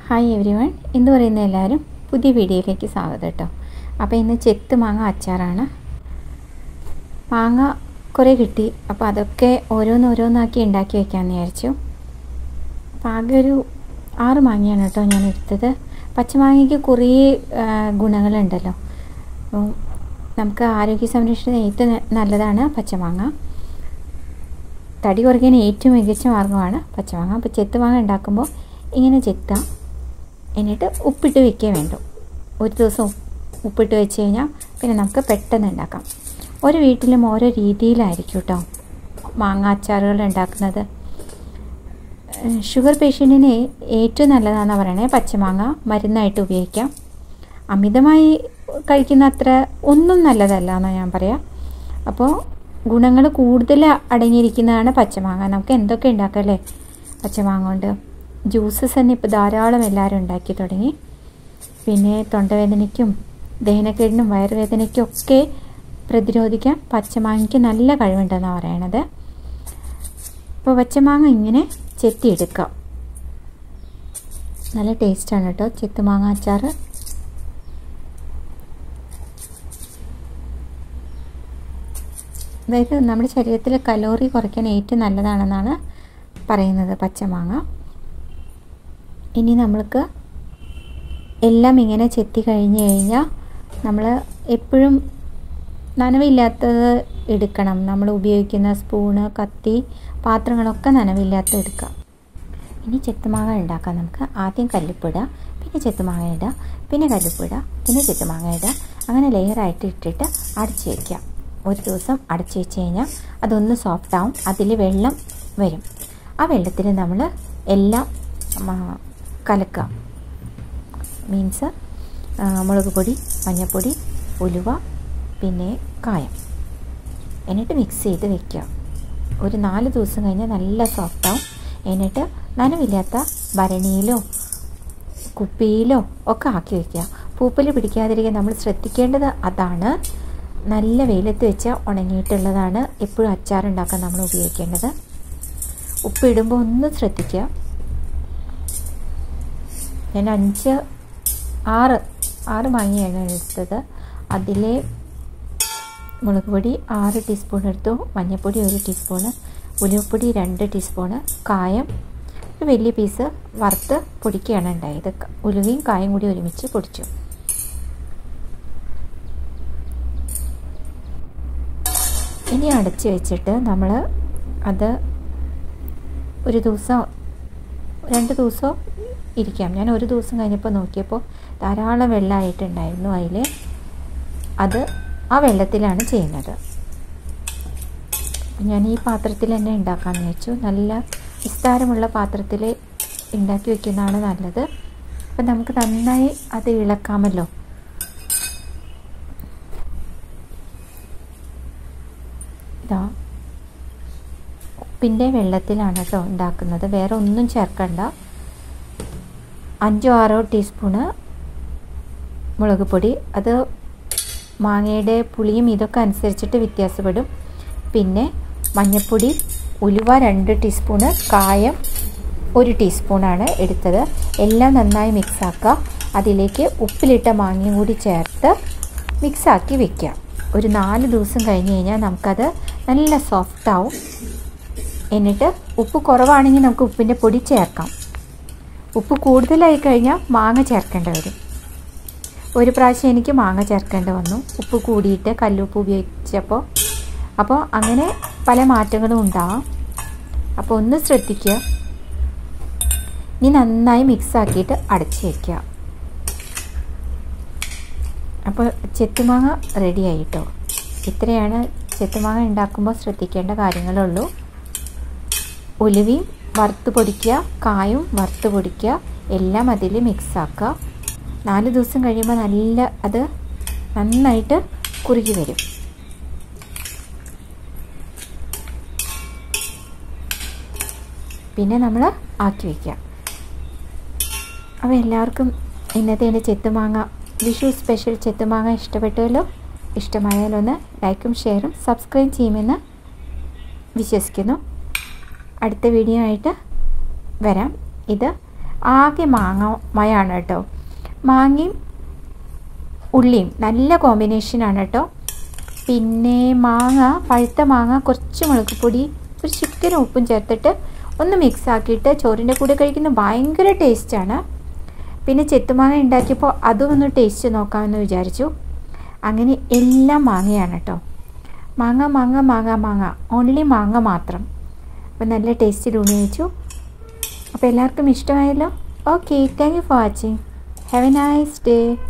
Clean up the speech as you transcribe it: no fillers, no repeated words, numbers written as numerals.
Hi everyone, ഇന്ന് പറയുന്ന എല്ലാവരും പുതിയ വീഡിയോയിലേക്ക് സ്വാഗതം കേട്ടോ. അപ്പോൾ ഇന്ന് ചെത്ത് മാങ്ങ അച്ചാറാണ്. മാങ്ങ കുറേ കിട്ടി, അപ്പോൾ അതൊക്കെ ഓരോന്നോരോന്നാക്കി ഉണ്ടാക്കി വയ്ക്കാമെന്ന് വിചാരിച്ചു. അപ്പോൾ ആകെ ഒരു 6 മാങ്ങയാണ് കേട്ടോ ഞാൻ എടുത്തത്. പച്ചമാങ്ങയ്ക്ക് കുറേ ഗുണങ്ങളുണ്ടല്ലോ. അപ്പോൾ നമുക്ക് ആരോഗ്യ സംരക്ഷണത്തിന് ഏറ്റവും നല്ലതാണ് പച്ചമാങ്ങ. തടി കുറയ്ക്കാൻ ഏറ്റവും മികച്ച മാർഗ്ഗമാണ് പച്ചമാങ്ങ. അപ്പോൾ ചെത്ത് മാങ്ങ ഉണ്ടാക്കുമ്പോൾ ഇങ്ങനെ ചെത്താം, എന്നിട്ട് ഉപ്പിട്ട് വയ്ക്കുക വേണ്ടു. ഒരു ദിവസം ഉപ്പിട്ട് വെച്ച് കഴിഞ്ഞാൽ പിന്നെ നമുക്ക് പെട്ടെന്ന് ഉണ്ടാക്കാം. ഓരോ വീട്ടിലും ഓരോ രീതിയിലായിരിക്കും കേട്ടോ മാങ്ങ അച്ചാറുകൾ ഉണ്ടാക്കുന്നത്. ഷുഗർ പേഷ്യൻറ്റിന് ഏറ്റവും നല്ലതാണെന്ന് പറയണേ പച്ചമാങ്ങ മരുന്നായിട്ട് ഉപയോഗിക്കാം. അമിതമായി കഴിക്കുന്ന അത്ര ഒന്നും നല്ലതല്ല എന്നാണ് ഞാൻ പറയാം. അപ്പോൾ ഗുണങ്ങൾ കൂടുതൽ അടങ്ങിയിരിക്കുന്നതാണ് പച്ചമാങ്ങ. നമുക്ക് എന്തൊക്കെ ഉണ്ടാക്കാം അല്ലേ പച്ചമാങ്ങ കൊണ്ട്. ജ്യൂസസ് തന്നെ ഇപ്പോൾ ധാരാളം എല്ലാവരും ഉണ്ടാക്കി തുടങ്ങി. പിന്നെ തൊണ്ടവേദനയ്ക്കും ദഹനക്കേടിനും വയറുവേദനയ്ക്കും ഒക്കെ പ്രതിരോധിക്കാൻ പച്ചമാങ്ങയ്ക്ക് നല്ല കഴിവുണ്ടെന്നാണ് പറയണത്. അപ്പോൾ പച്ചമാങ്ങ ഇങ്ങനെ ചെത്തിയെടുക്കാം. നല്ല ടേസ്റ്റാണ് കേട്ടോ ചെത്തുമാങ്ങ അച്ചാർ. അതായത് നമ്മുടെ ശരീരത്തിൽ കലോറി കുറയ്ക്കാൻ ഏറ്റവും നല്ലതാണെന്നാണ് പറയുന്നത് പച്ചമാങ്ങ. ഇനി നമ്മൾക്ക് എല്ലാം ഇങ്ങനെ ചെത്തി കഴിഞ്ഞ് കഴിഞ്ഞാൽ നമ്മൾ എപ്പോഴും നനവില്ലാത്തത് എടുക്കണം. നമ്മൾ ഉപയോഗിക്കുന്ന സ്പൂണ്, കത്തി, പാത്രങ്ങളൊക്കെ നനവില്ലാത്തത് എടുക്കാം. ഇനി ചെത്തുമാങ്ങ ഉണ്ടാക്കാം നമുക്ക്. ആദ്യം കല്ലുപ്പിടുക, പിന്നെ ചെത്തുമാങ്ങ ഇടുക, പിന്നെ കല്ലുപ്പിടുക, പിന്നെ ചെത്തുമാങ്ങ ഇടുക. അങ്ങനെ ലെയറായിട്ട് ഇട്ടിട്ട് അടച്ച് വയ്ക്കുക. ഒരു ദിവസം അടച്ച് വെച്ച് കഴിഞ്ഞാൽ അതൊന്ന് സോഫ്റ്റ് ആവും. അതിൽ വെള്ളം വരും. ആ വെള്ളത്തിൽ നമ്മൾ എല്ലാം കലക്കുക. മീൻസ് മുളക് പൊടി, മഞ്ഞൾപ്പൊടി, ഉലുവ, പിന്നെ കായം, എന്നിട്ട് മിക്സ് ചെയ്ത് വെക്കുക. ഒരു 4 ദിവസം കഴിഞ്ഞാൽ നല്ല സോഫ്റ്റാവും. എന്നിട്ട് നനവില്ലാത്ത ഭരണിയിലോ കുപ്പിയിലോ ഒക്കെ ആക്കി വയ്ക്കുക. പൂപ്പൽ പിടിക്കാതിരിക്കാൻ നമ്മൾ ശ്രദ്ധിക്കേണ്ടത് അതാണ്. നല്ല വെയിലത്ത് വെച്ചാൽ ഉണങ്ങിയിട്ടുള്ളതാണ് എപ്പോഴും അച്ചാറുണ്ടാക്കാൻ നമ്മൾ ഉപയോഗിക്കേണ്ടത്. ഉപ്പിടുമ്പോൾ ഒന്ന് ശ്രദ്ധിക്കുക. ഞാൻ 6 മാങ്ങയാണ് എടുത്തത്. അതിലെ മുളക് പൊടി 6 ടീസ്പൂൺ എടുത്തു, മഞ്ഞൾപ്പൊടി 1 ടീസ്പൂണ്, ഉലുവപ്പൊടി 2 ടീസ്പൂണ്, കായം ഒരു വലിയ പീസ് വറുത്ത് പൊടിക്കുകയാണ് ഉണ്ടായത്. ഉലുവയും കായം കൂടി ഒരുമിച്ച് പൊടിച്ചു. ഇനി അടച്ച് വെച്ചിട്ട് നമ്മൾ അത് ഒരു ദിവസം 2 ദിവസം ഇരിക്കാം. ഞാൻ ഒരു ദിവസം കഴിഞ്ഞപ്പോൾ നോക്കിയപ്പോൾ ധാരാളം വെള്ളമായിട്ടുണ്ടായിരുന്നു അതിൽ. അത് ആ വെള്ളത്തിലാണ് ചെയ്യുന്നത്. ഞാൻ ഈ പാത്രത്തിൽ തന്നെ ഉണ്ടാക്കാമെന്ന് വെച്ചു. നല്ല വിസ്താരമുള്ള പാത്രത്തിൽ ഉണ്ടാക്കി വയ്ക്കുന്നതാണ് നല്ലത്. അപ്പം നമുക്ക് നന്നായി അത് ഇളക്കാമല്ലോ. ഇതാ ഉപ്പിൻ്റെ വെള്ളത്തിലാണ് കേട്ടോ ഉണ്ടാക്കുന്നത്. വേറെ ഒന്നും ചേർക്കണ്ട. 5-6 ടീസ്പൂണ് മുളക് പൊടി. അത് മാങ്ങയുടെ പുളിയും ഇതൊക്കെ അനുസരിച്ചിട്ട് വ്യത്യാസപ്പെടും. പിന്നെ മഞ്ഞൾപ്പൊടി, ഉലുവ 2 ടീസ്പൂണ്, കായം 1 ടീസ്പൂണാണ് എടുത്തത്. എല്ലാം നന്നായി മിക്സാക്കുക. അതിലേക്ക് ഉപ്പിലിട്ട മാങ്ങയും കൂടി ചേർത്ത് മിക്സാക്കി വെക്കുക. ഒരു 4 ദിവസം കഴിഞ്ഞ് കഴിഞ്ഞാൽ നമുക്കത് നല്ല സോഫ്റ്റാവും. എന്നിട്ട് ഉപ്പ് കുറവാണെങ്കിൽ നമുക്ക് ഉപ്പിൻ്റെ പൊടി ചേർക്കാം. ഉപ്പ് കൂടുതലായി കഴിഞ്ഞാൽ മാങ്ങ ചേർക്കേണ്ടി വരും. ഒരു പ്രാവശ്യം എനിക്ക് മാങ്ങ ചേർക്കേണ്ടി വന്നു ഉപ്പ് കൂടിയിട്ട്, കല്ലുപ്പ് ഉപയോഗിച്ചപ്പോൾ. അപ്പോൾ അങ്ങനെ പല മാറ്റങ്ങളും ഉണ്ടാവാം. അപ്പോൾ ഒന്ന് ശ്രദ്ധിക്കുക. ഇനി നന്നായി മിക്സാക്കിയിട്ട് അടച്ച് വയ്ക്കുക. അപ്പോൾ ചെത്തുമാങ്ങ റെഡിയായി കേട്ടോ. ഇത്രയാണ് ചെത്തുമാങ്ങ ഉണ്ടാക്കുമ്പോൾ ശ്രദ്ധിക്കേണ്ട കാര്യങ്ങളുള്ളൂ. ഉലുവയും വറുത്ത് പൊടിക്കുക, കായും വറുത്ത് പൊടിക്കുക, എല്ലാം അതിൽ മിക്സാക്കുക. 4 ദിവസം കഴിയുമ്പോൾ അത് നന്നായിട്ട് കുറുകി വരും. പിന്നെ നമ്മൾ ആക്കി വയ്ക്കുക. അപ്പോൾ എല്ലാവർക്കും ഇന്നത്തെ എൻ്റെ ചെത്തുമാങ്ങ വിഷു സ്പെഷ്യൽ ചെത്തുമാങ്ങ ഇഷ്ടപ്പെട്ടുവല്ലോ. ഇഷ്ടമായാലൊന്ന് ലൈക്കും ഷെയറും സബ്സ്ക്രൈബ് ചെയ്യുമെന്ന് വിശ്വസിക്കുന്നു. അടുത്ത വീഡിയോ ആയിട്ട് വരാം. ഇത് ആകെ മാങ്ങമയാണ് കേട്ടോ. മാങ്ങയും ഉള്ളിയും നല്ല കോമ്പിനേഷനാണ് കേട്ടോ. പിന്നെ മാങ്ങ, പഴുത്ത മാങ്ങ കുറച്ച് മുളക് പൊടി, ഒരു ചിക്കൻ ഉപ്പും ചേർത്തിട്ട് ഒന്ന് മിക്സ് ആക്കിയിട്ട് ചോറിൻ്റെ കൂടെ കഴിക്കുന്ന ഭയങ്കര ടേസ്റ്റാണ്. പിന്നെ ചെത്തുമാങ്ങ ഉണ്ടാക്കിയപ്പോൾ അതും ഒന്ന് ടേസ്റ്റ് നോക്കാമെന്ന് വിചാരിച്ചു. അങ്ങനെ എല്ലാം മാങ്ങയാണ് കേട്ടോ. മാങ്ങ മാങ്ങ മാങ്ങ മാങ്ങ, ഓൺലി മാങ്ങ മാത്രം. അപ്പോൾ നല്ല ടേസ്റ്റിൽ ഊണി വെച്ചു. അപ്പോൾ എല്ലാവർക്കും ഇഷ്ടമായല്ലോ. Okay, thank you for watching. Have a nice day.